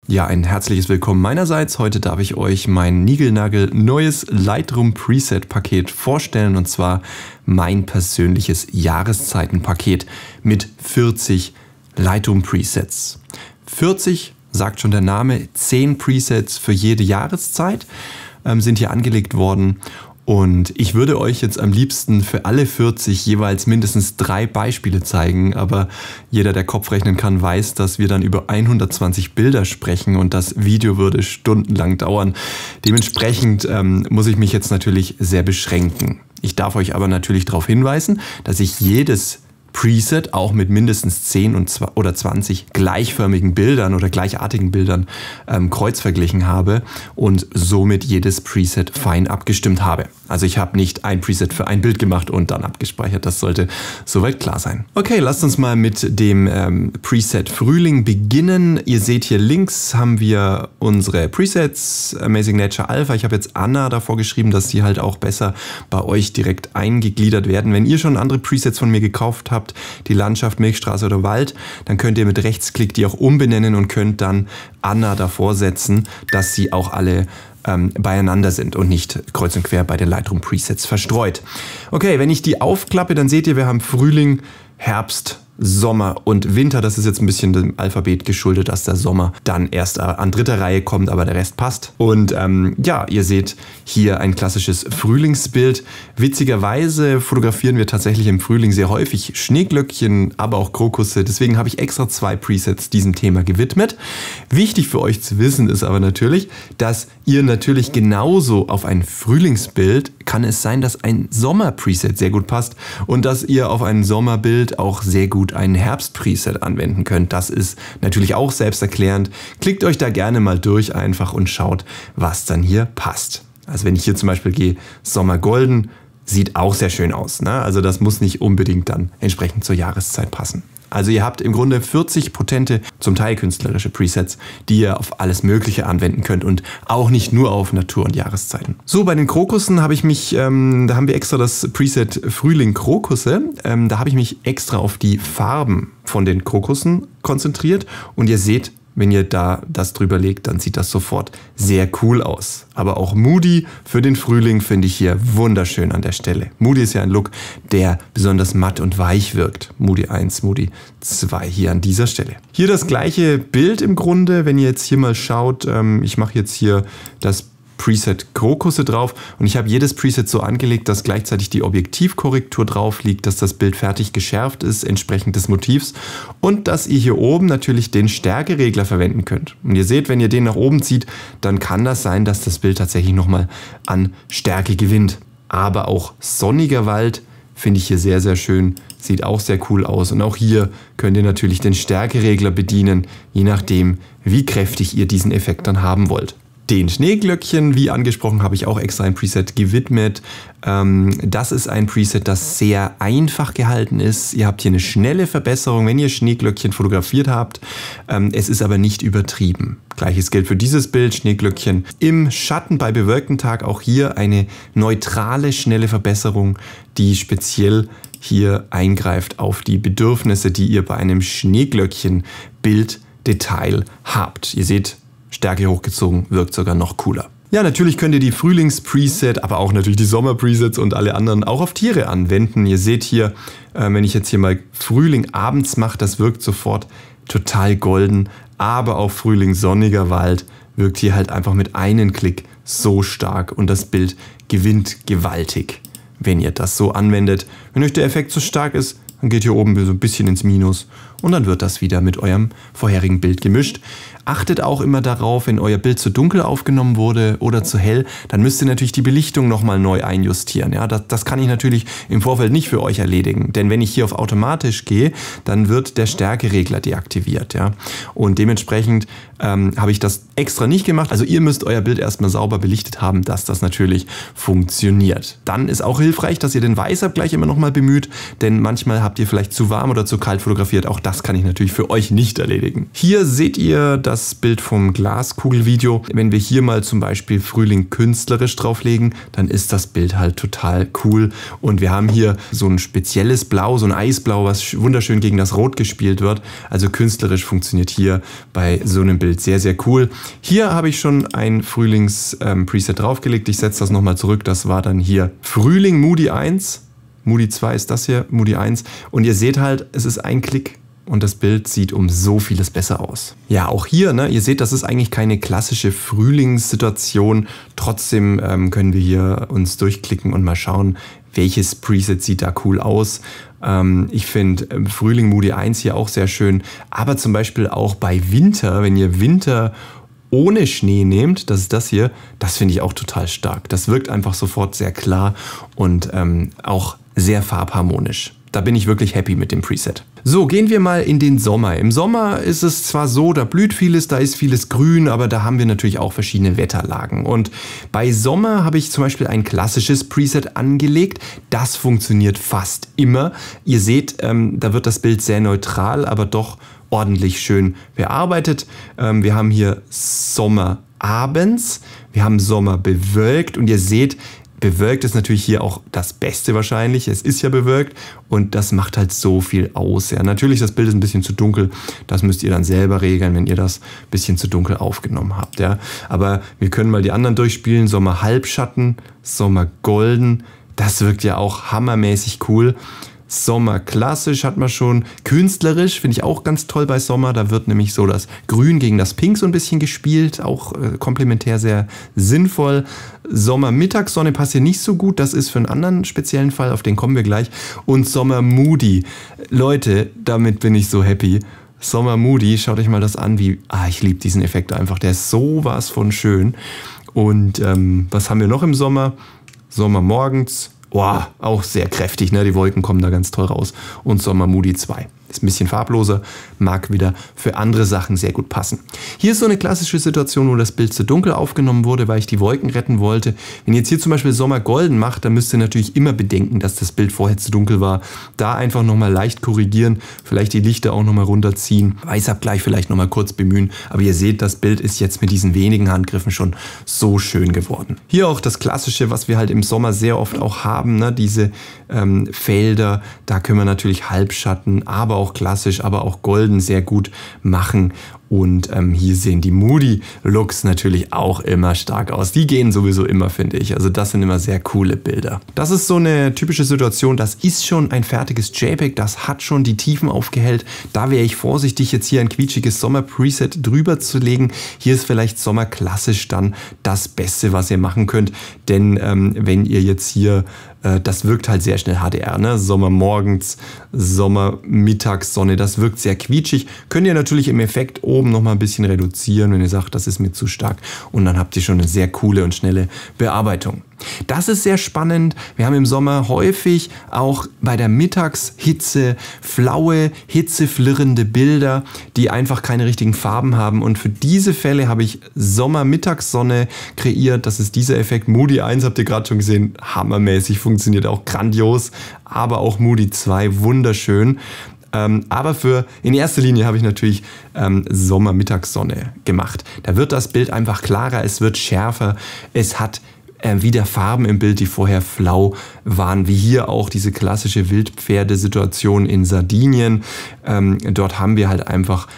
Ja, ein herzliches Willkommen meinerseits. Heute darf ich euch mein niegelnagel neues Lightroom Preset Paket vorstellen, und zwar mein persönliches Jahreszeitenpaket mit 40 Lightroom Presets. 40 sagt schon der Name, 10 Presets für jede Jahreszeit sind hier angelegt worden. Und ich würde euch jetzt am liebsten für alle 40 jeweils mindestens 3 Beispiele zeigen, aber jeder, der Kopf rechnen kann, weiß, dass wir dann über 120 Bilder sprechen und das Video würde stundenlang dauern. Dementsprechend muss ich mich jetzt natürlich sehr beschränken. Ich darf euch aber natürlich darauf hinweisen, dass ich jedes Preset auch mit mindestens 10 oder 20 gleichförmigen Bildern oder gleichartigen Bildern kreuzverglichen habe und somit jedes Preset fein abgestimmt habe. Also ich habe nicht ein Preset für ein Bild gemacht und dann abgespeichert. Das sollte soweit klar sein. Okay, lasst uns mal mit dem Preset Frühling beginnen. Ihr seht hier links haben wir unsere Presets, Amazing Nature Alpha. Ich habe jetzt Anna davor geschrieben, dass sie halt auch besser bei euch direkt eingegliedert werden. Wenn ihr schon andere Presets von mir gekauft habt, die Landschaft, Milchstraße oder Wald, dann könnt ihr mit Rechtsklick die auch umbenennen und könnt dann Anna davor setzen, dass sie auch alle beieinander sind und nicht kreuz und quer bei den Lightroom Presets verstreut. Okay, wenn ich die aufklappe, dann seht ihr, wir haben Frühling, Herbst, Sommer und Winter. Das ist jetzt ein bisschen dem Alphabet geschuldet, dass der Sommer dann erst an dritter Reihe kommt, aber der Rest passt. Und ja, ihr seht hier ein klassisches Frühlingsbild. Witzigerweise fotografieren wir tatsächlich im Frühling sehr häufig Schneeglöckchen, aber auch Krokusse. Deswegen habe ich extra 2 Presets diesem Thema gewidmet. Wichtig für euch zu wissen ist aber natürlich, dass ihr natürlich genauso auf ein Frühlingsbild kann es sein, dass ein Sommer-Preset sehr gut passt und dass ihr auf ein Sommerbild auch sehr gut einen Herbst-Preset anwenden könnt. Das ist natürlich auch selbsterklärend. Klickt euch da gerne mal durch einfach und schaut, was dann hier passt. Also wenn ich hier zum Beispiel gehe, Sommer Golden, sieht auch sehr schön aus, ne? Also das muss nicht unbedingt dann entsprechend zur Jahreszeit passen. Also ihr habt im Grunde 40 potente, zum Teil künstlerische Presets, die ihr auf alles Mögliche anwenden könnt und auch nicht nur auf Natur- und Jahreszeiten. So, bei den Krokussen habe ich mich, da haben wir extra das Preset Frühling Krokusse, da habe ich mich extra auf die Farben von den Krokussen konzentriert und ihr seht, wenn ihr da das drüber legt, dann sieht das sofort sehr cool aus. Aber auch Moody für den Frühling finde ich hier wunderschön an der Stelle. Moody ist ja ein Look, der besonders matt und weich wirkt. Moody 1, Moody 2 hier an dieser Stelle. Hier das gleiche Bild im Grunde, wenn ihr jetzt hier mal schaut. Ich mache jetzt hier das Preset Krokusse drauf und ich habe jedes Preset so angelegt, dass gleichzeitig die Objektivkorrektur drauf liegt, dass das Bild fertig geschärft ist, entsprechend des Motivs und dass ihr hier oben natürlich den Stärkeregler verwenden könnt. Und ihr seht, wenn ihr den nach oben zieht, dann kann das sein, dass das Bild tatsächlich nochmal an Stärke gewinnt. Aber auch sonniger Wald finde ich hier sehr, sehr schön, sieht auch sehr cool aus und auch hier könnt ihr natürlich den Stärkeregler bedienen, je nachdem, wie kräftig ihr diesen Effekt dann haben wollt. Den Schneeglöckchen, wie angesprochen, habe ich auch extra ein Preset gewidmet. Das ist ein Preset, das sehr einfach gehalten ist. Ihr habt hier eine schnelle Verbesserung, wenn ihr Schneeglöckchen fotografiert habt. Es ist aber nicht übertrieben. Gleiches gilt für dieses Bild, Schneeglöckchen im Schatten bei bewölktem Tag. Auch hier eine neutrale, schnelle Verbesserung, die speziell hier eingreift auf die Bedürfnisse, die ihr bei einem Schneeglöckchen-Bilddetail habt. Ihr seht, Stärke hochgezogen, wirkt sogar noch cooler. Ja, natürlich könnt ihr die Frühlings-Preset, aber auch natürlich die Sommer-Presets und alle anderen auch auf Tiere anwenden. Ihr seht hier, wenn ich jetzt hier mal Frühling abends mache, das wirkt sofort total golden, aber auch Frühling sonniger Wald wirkt hier halt einfach mit einem Klick so stark und das Bild gewinnt gewaltig, wenn ihr das so anwendet. Wenn euch der Effekt zu stark ist, dann geht hier oben so ein bisschen ins Minus und dann wird das wieder mit eurem vorherigen Bild gemischt. Achtet auch immer darauf, wenn euer Bild zu dunkel aufgenommen wurde oder zu hell, dann müsst ihr natürlich die Belichtung nochmal neu einjustieren. Ja, das kann ich natürlich im Vorfeld nicht für euch erledigen, denn wenn ich hier auf automatisch gehe, dann wird der Stärkeregler deaktiviert. Ja? Und dementsprechend habe ich das extra nicht gemacht. Also ihr müsst euer Bild erstmal sauber belichtet haben, dass das natürlich funktioniert. Dann ist auch hilfreich, dass ihr den Weißabgleich immer nochmal bemüht, denn manchmal habt ihr vielleicht zu warm oder zu kalt fotografiert. Auch Das kann ich natürlich für euch nicht erledigen. Hier seht ihr das Bild vom Glaskugelvideo. Wenn wir hier mal zum Beispiel Frühling künstlerisch drauflegen, dann ist das Bild halt total cool. Und wir haben hier so ein spezielles Blau, so ein Eisblau, was wunderschön gegen das Rot gespielt wird. Also künstlerisch funktioniert hier bei so einem Bild sehr, sehr cool. Hier habe ich schon ein Frühlings-Preset draufgelegt. Ich setze das nochmal zurück. Das war dann hier Frühling Moody 1. Moody 2 ist das hier, Moody 1. Und ihr seht halt, es ist ein Klick und das Bild sieht um so vieles besser aus. Ja, auch hier, ne, ihr seht, das ist eigentlich keine klassische Frühlingssituation. Trotzdem können wir hier uns durchklicken und mal schauen, welches Preset sieht da cool aus. Ich finde Frühling Moody 1 hier auch sehr schön. Aber zum Beispiel auch bei Winter, wenn ihr Winter ohne Schnee nehmt, das ist das hier, das finde ich auch total stark. Das wirkt einfach sofort sehr klar und auch sehr farbharmonisch. Da bin ich wirklich happy mit dem Preset. So, gehen wir mal in den Sommer. Im Sommer ist es zwar so, da blüht vieles, da ist vieles grün, aber da haben wir natürlich auch verschiedene Wetterlagen. Und bei Sommer habe ich zum Beispiel ein klassisches Preset angelegt. Das funktioniert fast immer. Ihr seht, da wird das Bild sehr neutral, aber doch ordentlich schön bearbeitet. Wir haben hier Sommer abends, wir haben Sommer bewölkt und ihr seht, bewölkt ist natürlich hier auch das Beste wahrscheinlich. Es ist ja bewölkt und das macht halt so viel aus. Ja, natürlich, das Bild ist ein bisschen zu dunkel. Das müsst ihr dann selber regeln, wenn ihr das ein bisschen zu dunkel aufgenommen habt. Ja, aber wir können mal die anderen durchspielen. Sommer Halbschatten, Sommer Golden. Das wirkt ja auch hammermäßig cool. Sommer klassisch hat man schon. Künstlerisch finde ich auch ganz toll bei Sommer. Da wird nämlich so das Grün gegen das Pink so ein bisschen gespielt. Auch komplementär sehr sinnvoll. Sommer Mittagssonne passt hier nicht so gut. Das ist für einen anderen speziellen Fall. Auf den kommen wir gleich. Und Sommer Moody. Leute, damit bin ich so happy. Sommer Moody, schaut euch mal das an. Ich liebe diesen Effekt einfach. Der ist sowas von schön. Und was haben wir noch im Sommer? Sommer morgens. Wow, auch sehr kräftig, ne? Die Wolken kommen da ganz toll raus. Und Sommer Moody 2. Ist ein bisschen farbloser, mag wieder für andere Sachen sehr gut passen. Hier ist so eine klassische Situation, wo das Bild zu dunkel aufgenommen wurde, weil ich die Wolken retten wollte. Wenn ihr jetzt hier zum Beispiel Sommer Golden macht, dann müsst ihr natürlich immer bedenken, dass das Bild vorher zu dunkel war. Da einfach nochmal leicht korrigieren, vielleicht die Lichter auch nochmal runterziehen, Weißabgleich vielleicht nochmal kurz bemühen. Aber ihr seht, das Bild ist jetzt mit diesen wenigen Handgriffen schon so schön geworden. Hier auch das Klassische, was wir halt im Sommer sehr oft auch haben, ne? Diese Felder, da können wir natürlich Halbschatten, aber auch klassisch, aber auch golden sehr gut machen. Und hier sehen die Moody-Looks natürlich auch immer stark aus. Die gehen sowieso immer, finde ich. Also das sind immer sehr coole Bilder. Das ist so eine typische Situation, das ist schon ein fertiges JPEG, das hat schon die Tiefen aufgehellt. Da wäre ich vorsichtig, jetzt hier ein quietschiges Sommer-Preset drüber zu legen. Hier ist vielleicht Sommer klassisch dann das Beste, was ihr machen könnt. Denn wenn ihr jetzt hier, das wirkt halt sehr schnell HDR, ne? Sommer morgens, Sommer Mittagssonne, das wirkt sehr quietschig. Könnt ihr natürlich im Effekt oben noch mal ein bisschen reduzieren, wenn ihr sagt, das ist mir zu stark. Und dann habt ihr schon eine sehr coole und schnelle Bearbeitung. Das ist sehr spannend. Wir haben im Sommer häufig auch bei der Mittagshitze flaue, hitzeflirrende Bilder, die einfach keine richtigen Farben haben. Und für diese Fälle habe ich Sommer-Mittagssonne kreiert. Das ist dieser Effekt. Moody 1 habt ihr gerade schon gesehen. Hammermäßig, funktioniert auch grandios. Aber auch Moody 2 wunderschön. Aber in erster Linie habe ich natürlich Sommer-Mittagssonne gemacht. Da wird das Bild einfach klarer, es wird schärfer, es hat wieder Farben im Bild, die vorher flau waren, wie hier auch diese klassische Wildpferdesituation in Sardinien. Dort haben wir halt einfach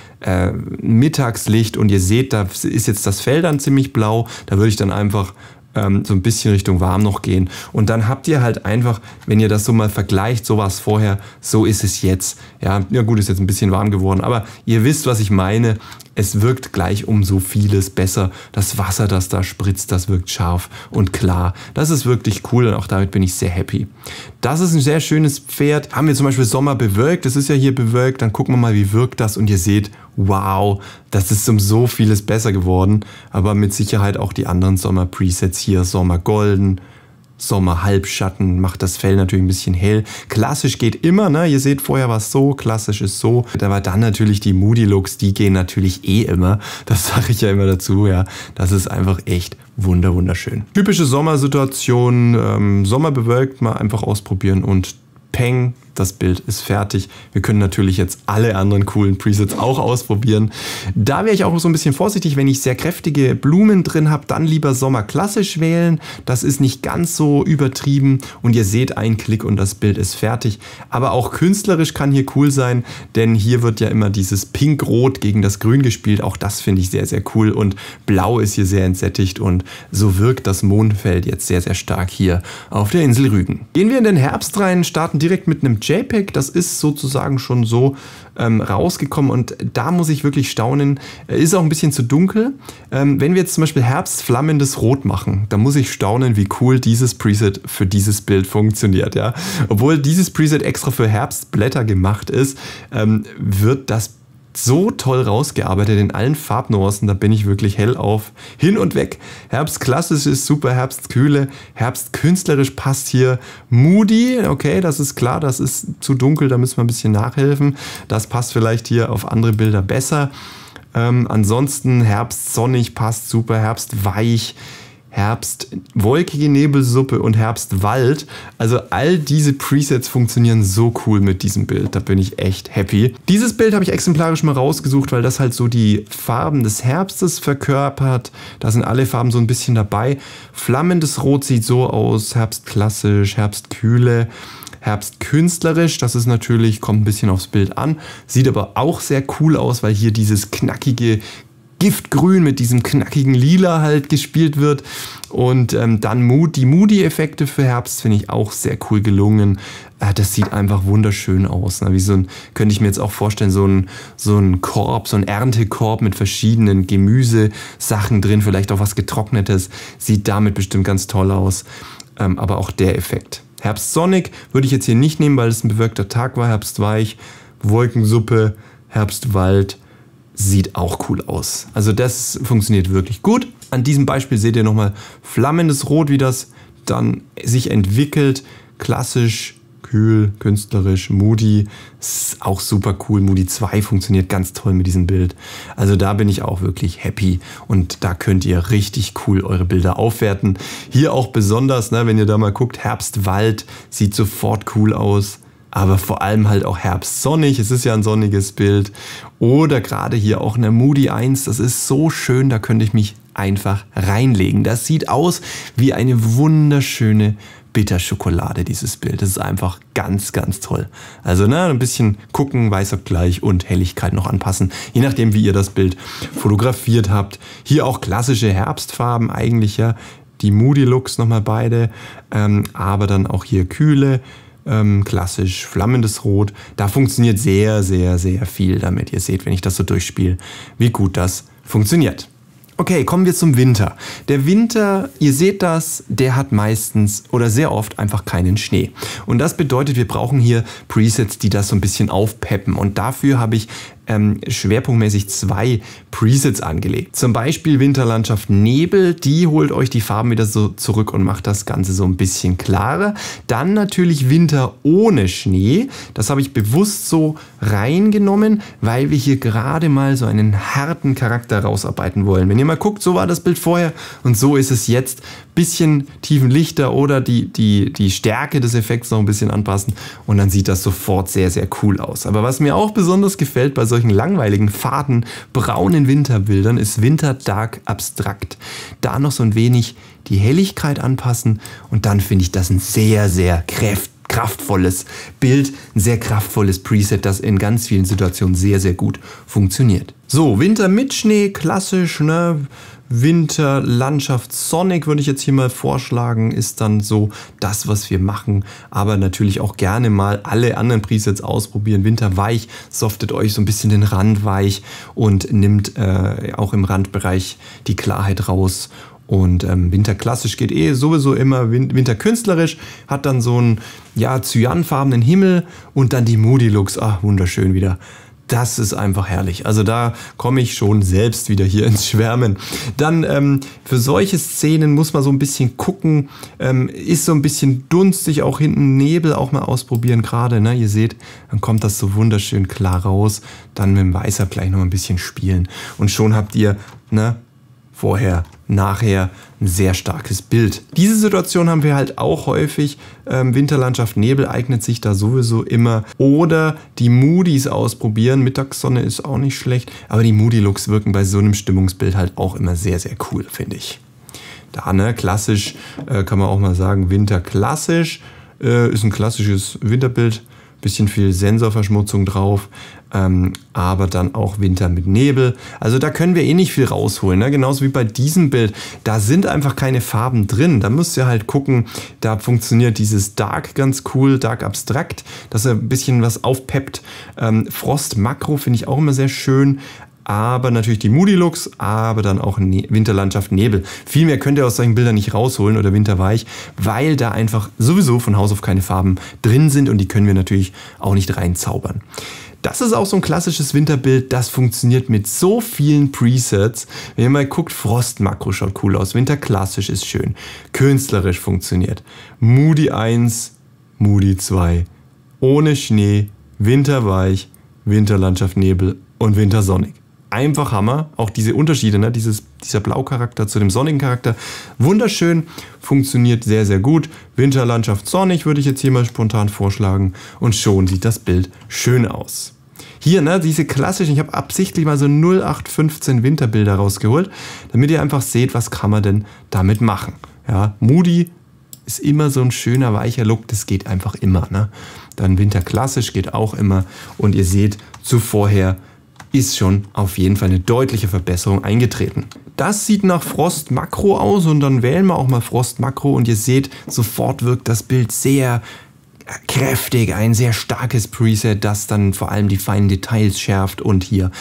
Mittagslicht und ihr seht, da ist jetzt das Fell dann ziemlich blau. Da würde ich dann einfach so ein bisschen Richtung warm noch gehen. Und dann habt ihr halt einfach, wenn ihr das so mal vergleicht, so war es vorher, so ist es jetzt. Ja gut, ist jetzt ein bisschen warm geworden, aber ihr wisst, was ich meine. Es wirkt gleich um so vieles besser. Das Wasser, das da spritzt, das wirkt scharf und klar. Das ist wirklich cool und auch damit bin ich sehr happy. Das ist ein sehr schönes Pferd. Haben wir zum Beispiel Sommer bewölkt. Das ist ja hier bewölkt. Dann gucken wir mal, wie wirkt das. Und ihr seht, wow, das ist um so vieles besser geworden. Aber mit Sicherheit auch die anderen Sommer-Presets hier. Sommer Golden, Sommer Halbschatten, macht das Fell natürlich ein bisschen hell. Klassisch geht immer, ne? Ihr seht, vorher war es so, klassisch ist so. Aber dann natürlich die Moody Looks, die gehen natürlich immer. Das sage ich ja immer dazu, ja. Das ist einfach echt wunderschön. Typische Sommersituation, Sommer bewölkt, mal einfach ausprobieren und peng, das Bild ist fertig. Wir können natürlich jetzt alle anderen coolen Presets auch ausprobieren. Da wäre ich auch so ein bisschen vorsichtig, wenn ich sehr kräftige Blumen drin habe, dann lieber Sommer klassisch wählen. Das ist nicht ganz so übertrieben und ihr seht einen Klick und das Bild ist fertig. Aber auch künstlerisch kann hier cool sein, denn hier wird ja immer dieses Pink-Rot gegen das Grün gespielt. Auch das finde ich sehr, sehr cool und Blau ist hier sehr entsättigt und so wirkt das Mondfeld jetzt sehr, sehr stark hier auf der Insel Rügen. Gehen wir in den Herbst rein, starten direkt mit einem JPEG. Das ist sozusagen schon so rausgekommen und da muss ich wirklich staunen. Ist auch ein bisschen zu dunkel. Wenn wir jetzt zum Beispiel Herbst flammendes Rot machen, dann muss ich staunen, wie cool dieses Preset für dieses Bild funktioniert. Ja? Obwohl dieses Preset extra für Herbstblätter gemacht ist, wird das so toll rausgearbeitet in allen Farbnuancen, da bin ich wirklich hellauf hin und weg. Herbst klassisch ist super, Herbst kühle, Herbst künstlerisch passt hier. Moody, okay, das ist klar, das ist zu dunkel, da müssen wir ein bisschen nachhelfen. Das passt vielleicht hier auf andere Bilder besser. Ansonsten Herbst sonnig passt super, Herbst weich, Herbst wolkige Nebelsuppe und Herbstwald. Also all diese Presets funktionieren so cool mit diesem Bild. Da bin ich echt happy. Dieses Bild habe ich exemplarisch mal rausgesucht, weil das halt so die Farben des Herbstes verkörpert. Da sind alle Farben so ein bisschen dabei. Flammendes Rot sieht so aus. Herbst klassisch, Herbst kühle. Herbst künstlerisch, das ist natürlich, kommt ein bisschen aufs Bild an. Sieht aber auch sehr cool aus, weil hier dieses knackige Giftgrün mit diesem knackigen Lila halt gespielt wird. Und dann die Moody-Effekte für Herbst finde ich auch sehr cool gelungen. Das sieht einfach wunderschön aus. Ne? Wie könnte ich mir jetzt auch vorstellen, so ein Korb, so ein Erntekorb mit verschiedenen Gemüsesachen drin, vielleicht auch was Getrocknetes. Sieht damit bestimmt ganz toll aus. Aber auch der Effekt. Herbst sonnig würde ich jetzt hier nicht nehmen, weil es ein bewölkter Tag war. Herbst weich, Wolkensuppe, Herbstwald. Sieht auch cool aus. Also das funktioniert wirklich gut. An diesem Beispiel seht ihr nochmal flammendes Rot, wie das dann sich entwickelt. Klassisch, kühl, künstlerisch, Moody. Ist auch super cool. Moody 2 funktioniert ganz toll mit diesem Bild. Also da bin ich auch wirklich happy. Und da könnt ihr richtig cool eure Bilder aufwerten. Hier auch besonders, ne, wenn ihr da mal guckt, Herbstwald sieht sofort cool aus. Aber vor allem halt auch herbstsonnig, es ist ja ein sonniges Bild. Oder gerade hier auch eine Moody 1, das ist so schön, da könnte ich mich einfach reinlegen. Das sieht aus wie eine wunderschöne Bitterschokolade, dieses Bild. Das ist einfach ganz, ganz toll. Also ein bisschen gucken, Weißabgleich und Helligkeit noch anpassen, je nachdem wie ihr das Bild fotografiert habt. Hier auch klassische Herbstfarben eigentlich, ja, die Moody Looks nochmal beide, aber dann auch hier kühle, klassisch flammendes Rot. Da funktioniert sehr, sehr, sehr viel damit. Ihr seht, wenn ich das so durchspiele, wie gut das funktioniert. Okay, kommen wir zum Winter. Der Winter, ihr seht das, der hat meistens oder sehr oft einfach keinen Schnee. Und das bedeutet, wir brauchen hier Presets, die das so ein bisschen aufpeppen. Und dafür habe ich schwerpunktmäßig 2 Presets angelegt. Zum Beispiel Winterlandschaft Nebel, die holt euch die Farben wieder so zurück und macht das Ganze so ein bisschen klarer. Dann natürlich Winter ohne Schnee. Das habe ich bewusst so reingenommen, weil wir hier gerade mal so einen harten Charakter rausarbeiten wollen. Wenn ihr mal guckt, so war das Bild vorher und so ist es jetzt. Bisschen tiefenlichter oder die Stärke des Effekts noch ein bisschen anpassen und dann sieht das sofort sehr, sehr cool aus. Aber was mir auch besonders gefällt bei solchen langweiligen, faden, braunen Winterbildern ist Winter Dark Abstrakt. Da noch so ein wenig die Helligkeit anpassen und dann finde ich das ein sehr, sehr kraftvolles Bild, ein sehr kraftvolles Preset, das in ganz vielen Situationen sehr, sehr gut funktioniert. So, Winter mit Schnee, klassisch, ne? Winterlandschaft Sonic würde ich jetzt hier mal vorschlagen, ist dann so das, was wir machen. Aber natürlich auch gerne mal alle anderen Presets ausprobieren. Winterweich softet euch so ein bisschen den Rand weich und nimmt auch im Randbereich die Klarheit raus. Und Winterklassisch geht sowieso immer. Winterkünstlerisch hat dann so einen cyanfarbenen Himmel und dann die Moody Looks. Ach, wunderschön wieder. Das ist einfach herrlich. Also da komme ich schon selbst wieder hier ins Schwärmen. Dann für solche Szenen muss man so ein bisschen gucken. Ist so ein bisschen dunstig, auch hinten Nebel auch mal ausprobieren gerade. Ne? Ihr seht, dann kommt das so wunderschön klar raus. Dann mit dem Weißabgleich noch ein bisschen spielen. Und schon habt ihr vorher, nachher ein sehr starkes Bild. Diese Situation haben wir halt auch häufig. Winterlandschaft Nebel eignet sich da sowieso immer. Oder die Moody's ausprobieren. Mittagssonne ist auch nicht schlecht. Aber die Moody Looks wirken bei so einem Stimmungsbild halt auch immer sehr, sehr cool, finde ich. Da, ne, klassisch kann man auch mal sagen, winterklassisch. Ist ein klassisches Winterbild. Bisschen viel Sensorverschmutzung drauf, aber dann auch Winter mit Nebel. Also da können wir eh nicht viel rausholen, ne? Genauso wie bei diesem Bild. Da sind einfach keine Farben drin. Da müsst ihr halt gucken, da funktioniert dieses Dark ganz cool, Dark Abstrakt, dass er ein bisschen was aufpeppt. Frost Makro finde ich auch immer sehr schön. Aber natürlich die Moody Looks, aber dann auch Winterlandschaft Nebel. Viel mehr könnt ihr aus solchen Bildern nicht rausholen oder Winterweich, weil da einfach sowieso von Haus auf keine Farben drin sind und die können wir natürlich auch nicht reinzaubern. Das ist auch so ein klassisches Winterbild, das funktioniert mit so vielen Presets. Wenn ihr mal guckt, Frost Makro schaut cool aus, Winterklassisch ist schön, künstlerisch funktioniert. Moody 1, Moody 2, ohne Schnee, Winterweich, Winterlandschaft Nebel und Wintersonnig. Einfach Hammer, auch diese Unterschiede, ne? Dieser Blaucharakter zu dem sonnigen Charakter, wunderschön, funktioniert sehr, sehr gut. Winterlandschaft sonnig würde ich jetzt hier mal spontan vorschlagen und schon sieht das Bild schön aus. Hier, ne, diese klassischen, ich habe absichtlich mal so 0815 Winterbilder rausgeholt, damit ihr einfach seht, was kann man denn damit machen. Ja, Moody ist immer so ein schöner, weicher Look, das geht einfach immer. Ne? Dann Winterklassisch geht auch immer und ihr seht, zuvorher ist schon auf jeden Fall eine deutliche Verbesserung eingetreten. Das sieht nach Frost Makro aus und dann wählen wir auch mal Frost Makro und ihr seht, sofort wirkt das Bild sehr kräftig, ein sehr starkes Preset, das dann vor allem die feinen Details schärft und hier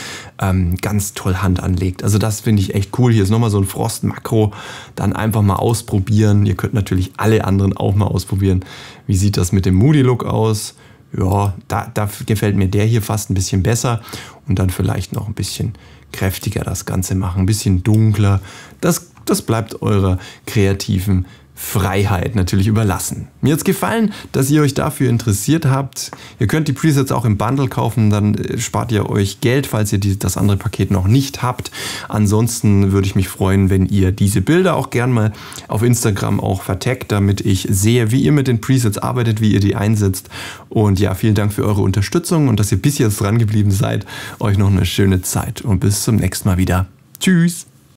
ganz toll Hand anlegt. Also das finde ich echt cool. Hier ist nochmal so ein Frost Makro, dann einfach mal ausprobieren. Ihr könnt natürlich alle anderen auch mal ausprobieren. Wie sieht das mit dem Moody Look aus? Ja, da gefällt mir der hier fast ein bisschen besser und dann vielleicht noch ein bisschen kräftiger das Ganze machen, ein bisschen dunkler. Das bleibt eurer kreativen Freiheit natürlich überlassen. Mir hat es gefallen, dass ihr euch dafür interessiert habt. Ihr könnt die Presets auch im Bundle kaufen, dann spart ihr euch Geld, falls ihr das andere Paket noch nicht habt. Ansonsten würde ich mich freuen, wenn ihr diese Bilder auch gern mal auf Instagram auch vertaggt, damit ich sehe, wie ihr mit den Presets arbeitet, wie ihr die einsetzt. Und ja, vielen Dank für eure Unterstützung und dass ihr bis jetzt dran geblieben seid. Euch noch eine schöne Zeit und bis zum nächsten Mal wieder. Tschüss!